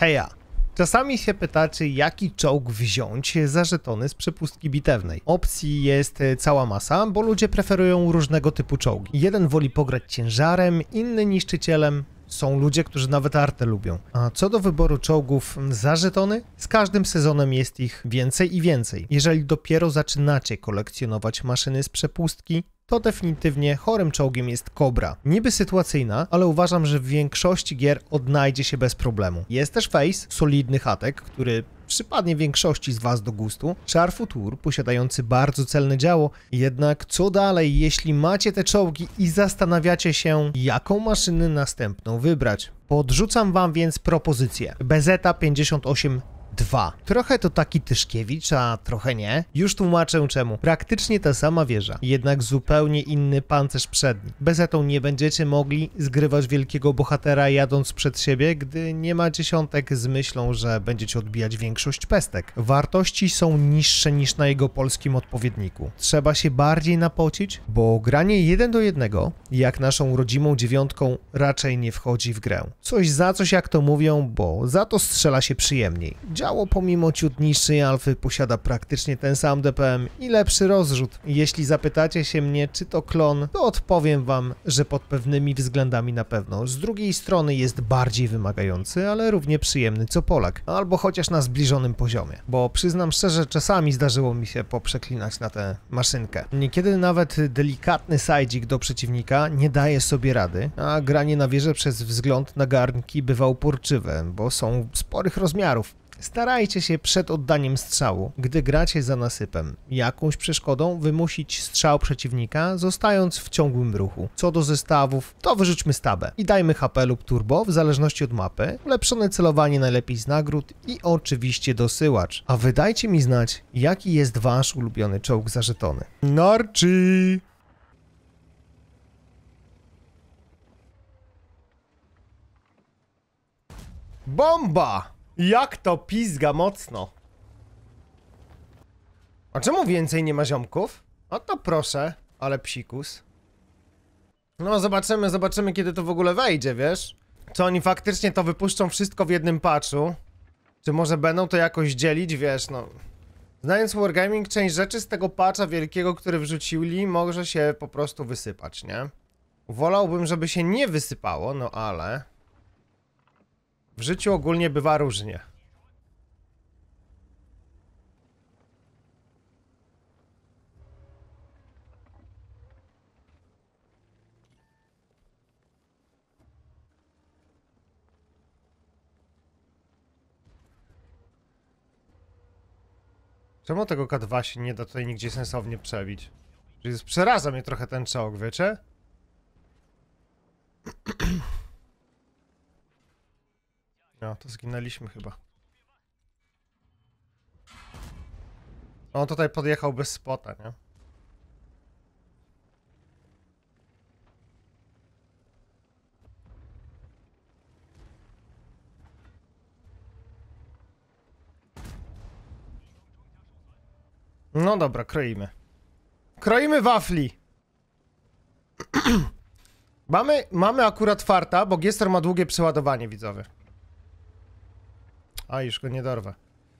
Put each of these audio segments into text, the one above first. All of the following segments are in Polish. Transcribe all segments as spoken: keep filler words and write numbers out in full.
Heja! Czasami się pytacie, jaki czołg wziąć za żetony z przepustki bitewnej. Opcji jest cała masa, bo ludzie preferują różnego typu czołgi. Jeden woli pograć ciężarem, inny niszczycielem. Są ludzie, którzy nawet artę lubią. A co do wyboru czołgów za żetony, z każdym sezonem jest ich więcej i więcej. Jeżeli dopiero zaczynacie kolekcjonować maszyny z przepustki, to definitywnie chorym czołgiem jest Cobra. Niby sytuacyjna, ale uważam, że w większości gier odnajdzie się bez problemu. Jest też Face, solidny hatek, który przypadnie większości z was do gustu. Char Futur, posiadający bardzo celne działo. Jednak co dalej, jeśli macie te czołgi i zastanawiacie się, jaką maszynę następną wybrać? Podrzucam wam więc propozycję. Bezeta pięćdziesiąt osiem dwa. Trochę to taki Tyszkiewicz, a trochę nie. Już tłumaczę czemu. Praktycznie ta sama wieża, jednak zupełnie inny pancerz przedni. Bezetą nie będziecie mogli zgrywać wielkiego bohatera jadąc przed siebie, gdy nie ma dziesiątek z myślą, że będziecie odbijać większość pestek. Wartości są niższe niż na jego polskim odpowiedniku. Trzeba się bardziej napocić, bo granie jeden do jednego, jak naszą rodzimą dziewiątką, raczej nie wchodzi w grę. Coś za coś, jak to mówią, bo za to strzela się przyjemniej. Działo pomimo ciut niższej alfy posiada praktycznie ten sam D P M i lepszy rozrzut. Jeśli zapytacie się mnie, czy to klon, to odpowiem wam, że pod pewnymi względami na pewno. Z drugiej strony jest bardziej wymagający, ale równie przyjemny co Polak. Albo chociaż na zbliżonym poziomie. Bo przyznam szczerze, czasami zdarzyło mi się poprzeklinać na tę maszynkę. Niekiedy nawet delikatny sajdzik do przeciwnika nie daje sobie rady, a granie na wieżę przez wzgląd na garnki bywa uporczywe, bo są sporych rozmiarów. Starajcie się przed oddaniem strzału, gdy gracie za nasypem, jakąś przeszkodą wymusić strzał przeciwnika, zostając w ciągłym ruchu. Co do zestawów, to wyrzućmy stabę i dajmy H P lub turbo, w zależności od mapy, ulepszone celowanie najlepiej z nagród i oczywiście dosyłacz. A wy dajcie mi znać, jaki jest wasz ulubiony czołg za żetony. Narczy! Bomba! Jak to pizga mocno. A czemu więcej nie ma ziomków? O to proszę, ale psikus. No zobaczymy, zobaczymy kiedy to w ogóle wejdzie, wiesz? Czy oni faktycznie to wypuszczą wszystko w jednym patchu? Czy może będą to jakoś dzielić, wiesz, no... Znając Wargaming, część rzeczy z tego patcha wielkiego, który wrzucili, może się po prostu wysypać, nie? Wolałbym, żeby się nie wysypało, no ale... W życiu ogólnie bywa różnie. Czemu tego K dwa się nie da tutaj nigdzie sensownie przebić? Przeraża mnie trochę ten czołg, wiecie? No, to zginęliśmy chyba. On tutaj podjechał bez spota, nie? No dobra, kroimy. Kroimy wafli! mamy, mamy akurat farta, bo Giestor ma długie przeładowanie, widzowie. A, już go nie dorwę.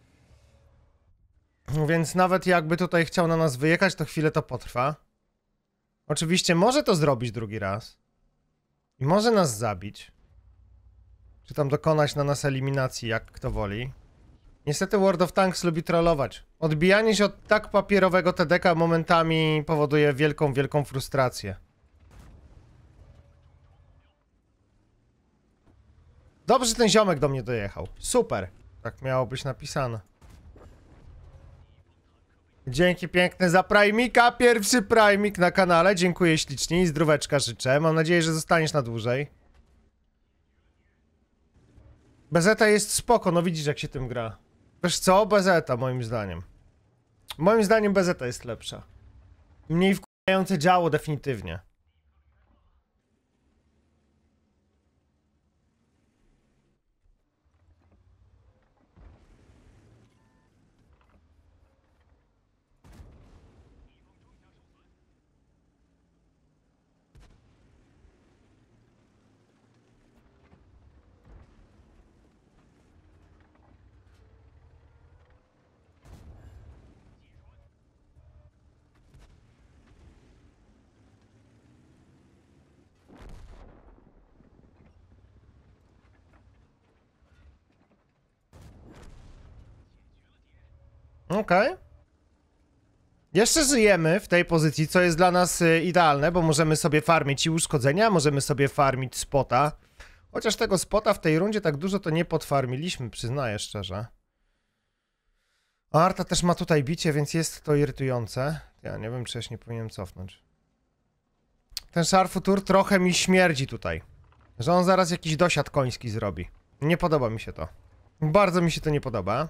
Więc nawet jakby tutaj chciał na nas wyjechać, to chwilę to potrwa. Oczywiście może to zrobić drugi raz. I może nas zabić. Czy tam dokonać na nas eliminacji, jak kto woli. Niestety World of Tanks lubi trollować. Odbijanie się od tak papierowego T D K momentami powoduje wielką, wielką frustrację. Dobrze, że ten ziomek do mnie dojechał. Super. Tak miało być napisane. Dzięki piękne za Primika. Pierwszy Primik na kanale. Dziękuję ślicznie i zdróweczka życzę. Mam nadzieję, że zostaniesz na dłużej. Bezeta jest spoko, no widzisz jak się tym gra. Wiesz co? Bezeta moim zdaniem. Moim zdaniem Bezeta jest lepsza. Mniej wkurzające działo definitywnie. Okej. Okay. Jeszcze żyjemy w tej pozycji, co jest dla nas y, idealne, bo możemy sobie farmić i uszkodzenia, możemy sobie farmić spota. Chociaż tego spota w tej rundzie tak dużo to nie podfarmiliśmy, przyznaję szczerze. Arta też ma tutaj bicie, więc jest to irytujące. Ja nie wiem, czy ja się nie powinienem cofnąć. Ten szarfutur trochę mi śmierdzi tutaj. Że on zaraz jakiś dosiad koński zrobi. Nie podoba mi się to. Bardzo mi się to nie podoba.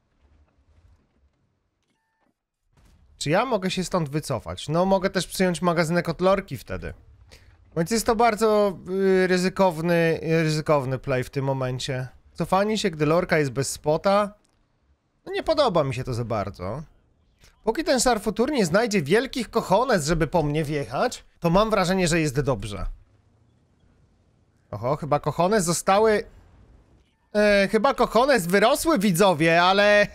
Czy ja mogę się stąd wycofać? No, mogę też przyjąć magazynek od lorki wtedy. Więc jest to bardzo y, ryzykowny, ryzykowny play w tym momencie. Cofanie się, gdy lorka jest bez spota. No nie podoba mi się to za bardzo. Póki ten szarfutur nie znajdzie wielkich cojones, żeby po mnie wjechać, to mam wrażenie, że jest dobrze. Oho, chyba cojones zostały... E, chyba cojones wyrosły, widzowie, ale...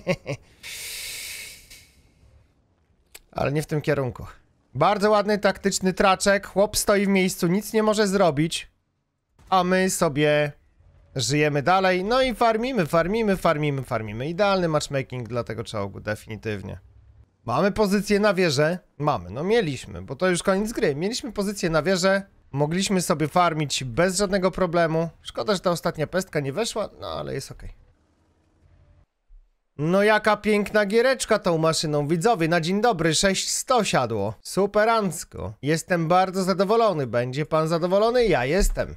ale nie w tym kierunku. Bardzo ładny, taktyczny traczek. Chłop stoi w miejscu, nic nie może zrobić. A my sobie żyjemy dalej. No i farmimy, farmimy, farmimy, farmimy. Idealny matchmaking dla tego czołgu, definitywnie. Mamy pozycję na wieżę? Mamy, no mieliśmy, bo to już koniec gry. Mieliśmy pozycję na wieżę. Mogliśmy sobie farmić bez żadnego problemu. Szkoda, że ta ostatnia pestka nie weszła, no ale jest okej. No jaka piękna giereczka tą maszyną, widzowie, na dzień dobry, sześć sto siadło. Superancko. Jestem bardzo zadowolony, będzie pan zadowolony? Ja jestem.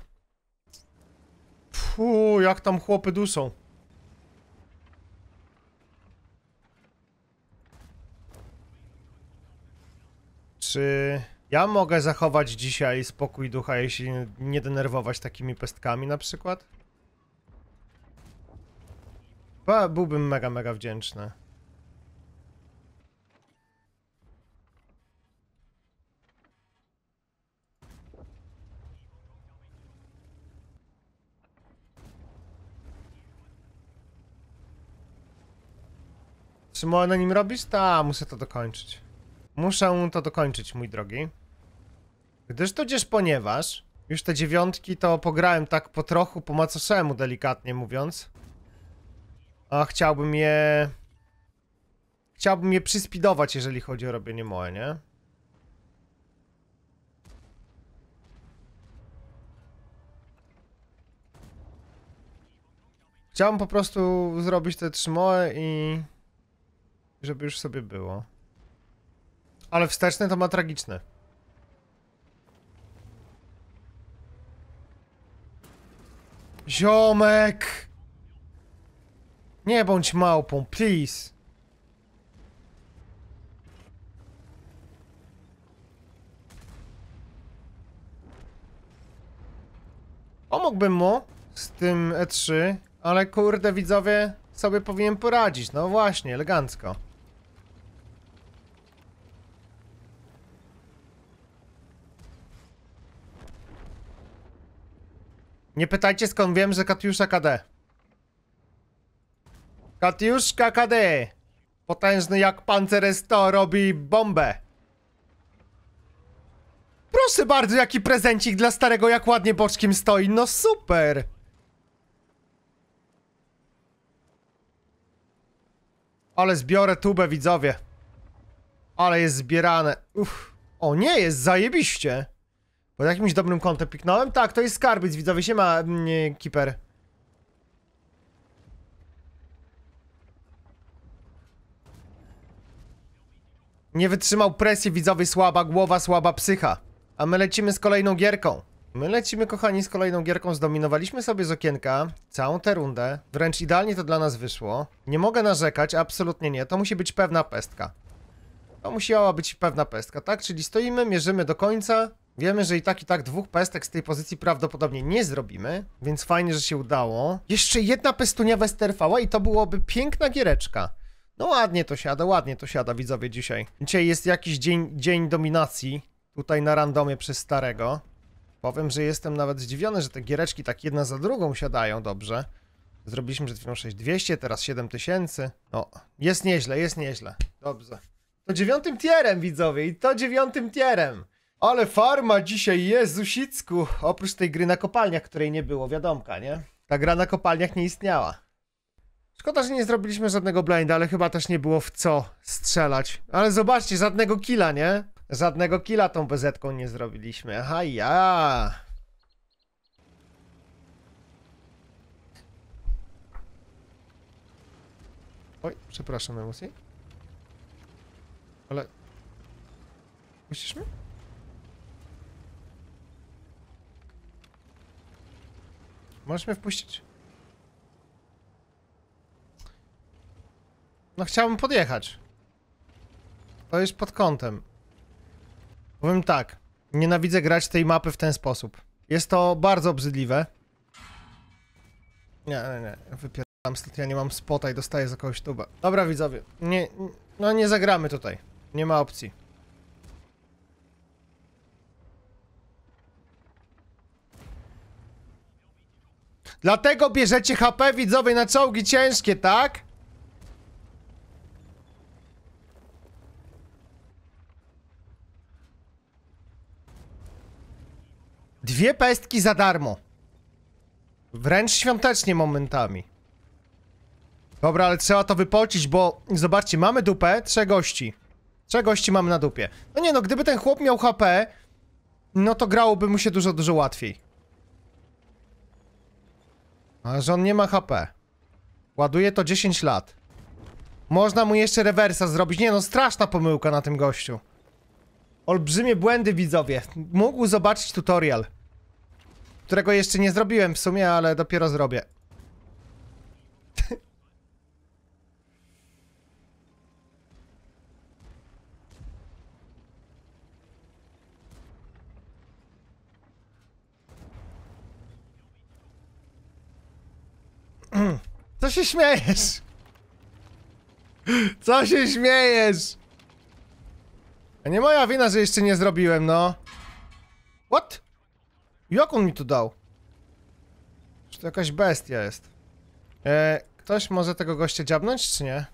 Fuu, jak tam chłopy duszą. Czy ja mogę zachować dzisiaj spokój ducha, jeśli nie denerwować takimi pestkami na przykład? Ba, byłbym mega, mega wdzięczny. Czy mogę na nim robić? Ta, muszę to dokończyć. Muszę to dokończyć, mój drogi. Gdyż tudzież ponieważ już te dziewiątki to pograłem tak po trochu, po macoszemu, delikatnie mówiąc. A chciałbym je... Chciałbym je przyspidować, jeżeli chodzi o robienie moje, nie? Chciałbym po prostu zrobić te trzy moe i... żeby już sobie było. Ale wsteczne to ma tragiczne. Ziomek! Nie bądź małpą, please. Pomógłbym mu z tym E trzy, ale kurde, widzowie, sobie powinien poradzić. No właśnie, elegancko. Nie pytajcie, skąd wiem, że Katiusza K D. Katiuszka K D. Potężny jak Panzer sto robi bombę. Proszę bardzo, jaki prezencik dla starego, jak ładnie boczkiem stoi. No super. Ale zbiorę tubę, widzowie. Ale jest zbierane. Uff. O nie, jest zajebiście. Pod jakimś dobrym kątem piknąłem? Tak, to jest skarbiec, widzowie, się ma nie, Keeper. Nie wytrzymał presji, widzowie, słaba głowa, słaba psycha. A my lecimy z kolejną gierką. My lecimy, kochani, z kolejną gierką. Zdominowaliśmy sobie z okienka całą tę rundę. Wręcz idealnie to dla nas wyszło. Nie mogę narzekać, absolutnie nie. To musi być pewna pestka. To musiała być pewna pestka, tak? Czyli stoimy, mierzymy do końca. Wiemy, że i tak, i tak dwóch pestek z tej pozycji prawdopodobnie nie zrobimy, więc fajnie, że się udało. Jeszcze jedna pestunia westerfała i to byłoby piękna giereczka. No ładnie to siada, ładnie to siada, widzowie, dzisiaj. Dzisiaj jest jakiś dzień, dzień dominacji tutaj na randomie przez starego. Powiem, że jestem nawet zdziwiony, że te giereczki tak jedna za drugą siadają dobrze. Zrobiliśmy przed chwilą sześć tysięcy dwieście, teraz siedem tysięcy. No, jest nieźle, jest nieźle. Dobrze. To dziewiątym tierem, widzowie, i to dziewiątym tierem. Ale farma dzisiaj, Jezusicku. Oprócz tej gry na kopalniach, której nie było, wiadomka, nie? Ta gra na kopalniach nie istniała. Szkoda, że nie zrobiliśmy żadnego blinda, ale chyba też nie było w co strzelać. Ale zobaczcie, żadnego killa, nie? Żadnego killa tą bezetką nie zrobiliśmy. Aha, ja. Oj, przepraszam, emocji. Ale... Puścisz mnie? Możesz mnie wpuścić? No chciałbym podjechać. To jest pod kątem. Powiem tak. Nienawidzę grać tej mapy w ten sposób. Jest to bardzo obrzydliwe. Nie, nie, nie. Wypieram stąd, ja nie mam spota i dostaję za kogoś tuba. Dobra, widzowie. Nie, no nie zagramy tutaj. Nie ma opcji. Dlatego bierzecie H P, widzowie, na czołgi ciężkie, tak? Dwie pestki za darmo. Wręcz świątecznie momentami. Dobra, ale trzeba to wypocić, bo zobaczcie, mamy dupę, trzech gości. Trzech gości mamy na dupie. No nie no, gdyby ten chłop miał H P, no to grałoby mu się dużo, dużo łatwiej. A że on nie ma H P. Ładuje to dziesięć lat. Można mu jeszcze rewersa zrobić. Nie no, straszna pomyłka na tym gościu. Olbrzymie błędy, widzowie. Mógł zobaczyć tutorial. Którego jeszcze nie zrobiłem w sumie, ale dopiero zrobię. Co się śmiejesz? Co się śmiejesz? A nie moja wina, że jeszcze nie zrobiłem, no. What? Jak on mi tu dał? Czy to jakaś bestia jest? E, ktoś może tego gościa dziabnąć, czy nie?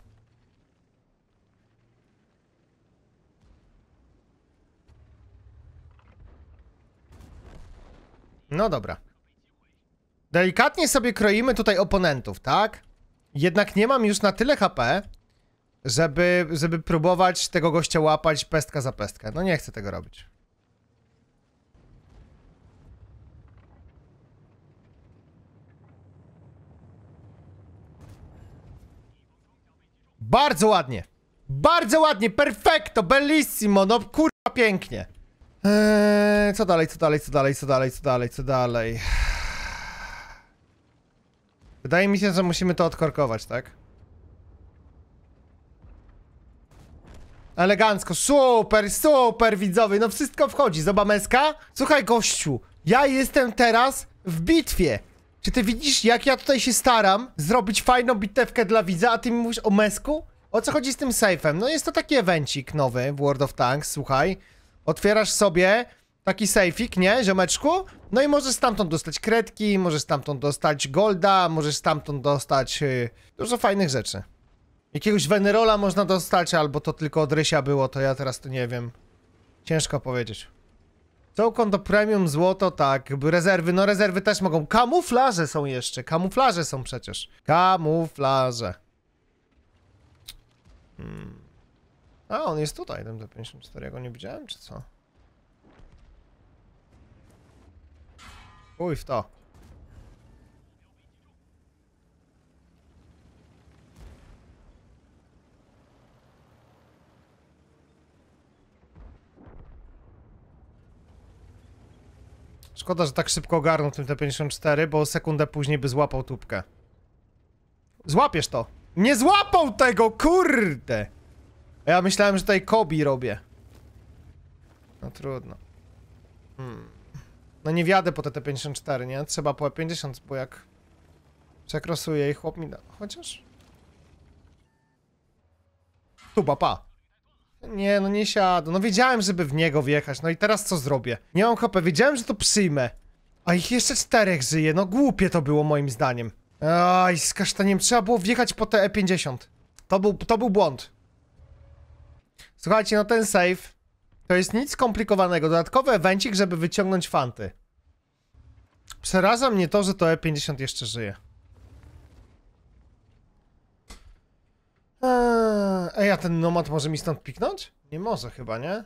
No dobra. Delikatnie sobie kroimy tutaj oponentów, tak? Jednak nie mam już na tyle H P, żeby, żeby próbować tego gościa łapać pestka za pestkę. No nie chcę tego robić. Bardzo ładnie. Bardzo ładnie, perfecto, bellissimo, no kurwa pięknie. Eee, co dalej, co dalej, co dalej, co dalej, co dalej, co dalej. Wydaje mi się, że musimy to odkorkować, tak? Elegancko, super, super widzowie, no wszystko wchodzi, zobameska? Słuchaj gościu, ja jestem teraz w bitwie. Czy ty widzisz, jak ja tutaj się staram zrobić fajną bitewkę dla widza, a ty mi mówisz o mesku? O co chodzi z tym safe'em? No jest to taki evencik nowy w World of Tanks, słuchaj. Otwierasz sobie taki sejfik, nie, ziomeczku? No i możesz stamtąd dostać kredki, możesz stamtąd dostać golda, możesz stamtąd dostać yy, dużo fajnych rzeczy. Jakiegoś Venerola można dostać, albo to tylko od Rysia było, to ja teraz to nie wiem. Ciężko powiedzieć. Całką do premium, złoto, tak, rezerwy, no rezerwy też mogą. Kamuflaże są jeszcze, kamuflaże są przecież. Kamuflaże. Hmm. A, on jest tutaj, ten D pięćdziesiąt cztery, ja go nie widziałem, czy co? Uj, w to. Szkoda, że tak szybko ogarnął tym T pięćdziesiąt cztery, bo sekundę później by złapał tubkę. Złapiesz to! Nie złapał tego, kurde! Ja myślałem, że tutaj Kobi robię. No trudno. Hmm. No nie wjadę po te T pięćdziesiąt cztery, nie? Trzeba po E pięćdziesiąt, bo jak przekrosuje i chłop mi da... Chociaż... Tuba, pa. Nie, no nie siadę. No wiedziałem, żeby w niego wjechać. No i teraz co zrobię? Nie mam H P. Wiedziałem, że to przyjmę. A ich jeszcze czterech żyje. No głupie to było moim zdaniem. Aj, z kasztaniem trzeba było wjechać po te E pięćdziesiąt. To był, to był błąd. Słuchajcie, no ten save to jest nic skomplikowanego. Dodatkowy evencik, żeby wyciągnąć fanty. Przeraża mnie to, że to E pięćdziesiąt jeszcze żyje. Eee, ej, a ten nomad może mi stąd piknąć? Nie może chyba, nie?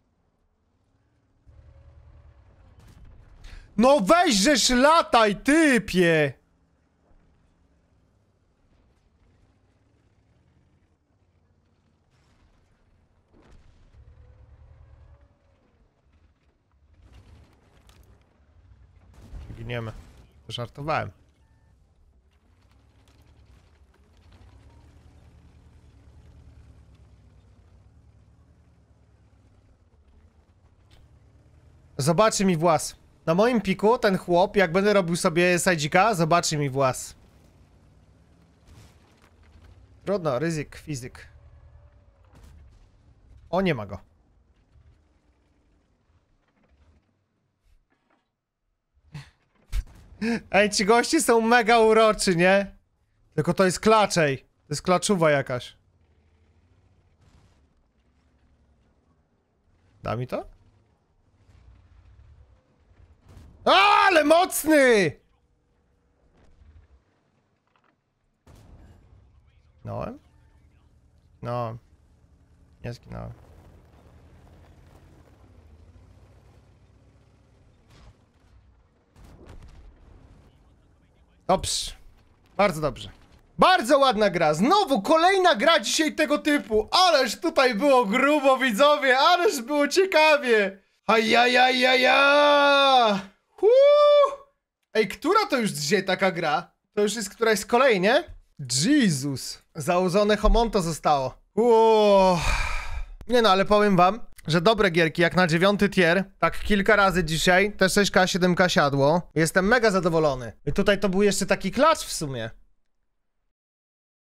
No weź żeż lataj, typie! Giniemy. Żartowałem. Zobaczy mi włas. Na moim piku ten chłop, jak będę robił sobie sajdzika, zobaczy mi włas. Trudno, ryzyk, fizyk. O, nie ma go. Ej, ci goście są mega uroczy, nie? Tylko to jest klaczej. To jest klaczuwa jakaś. Da mi to? A, ale mocny! Zginąłem? No. Nie zginąłem. Dobrze. Bardzo dobrze. Bardzo ładna gra. Znowu kolejna gra dzisiaj tego typu. Ależ tutaj było grubo, widzowie. Ależ było ciekawie. Ajajajaja. Ej, która to już dzisiaj taka gra? To już jest któraś z kolei, nie? Jezus. Założone homonto zostało. Uuu. Nie no, ale powiem wam, że dobre gierki jak na dziewiąty tier, tak kilka razy dzisiaj, te sześć K, siedem K siadło. Jestem mega zadowolony. I tutaj to był jeszcze taki klacz w sumie.